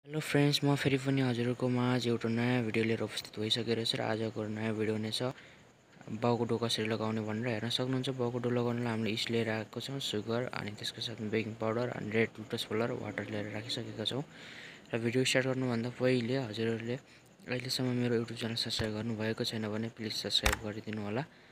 Hello friends, म फेरि पनि हजुरहरूको माझ एउटा नयाँ भिडियो लिएर उपस्थित भइसकेको छ र आजको नयाँ भिडियो नै छ बाउको डो कसरी लगाउने भनेर। हेर्न सक्नुहुन्छ, बाउको डो लगाउनलाई हामीले इस्ट लिएर आएको छौँ, सुगर अनि त्यसको साथमा बेकिङ पाउडर अनि रेड लोटस फ्लावर वाटर लिएर राखिसकेका छौँ। र भिडियो स्टार्ट गर्नुभन्दा पहिले हजुरहरूले अहिलेसम्म मेरो युट्युब च्यानल सब्सक्राइब गर्नुभएको छैन भने प्लिज सब्सक्राइब गरिदिनु होला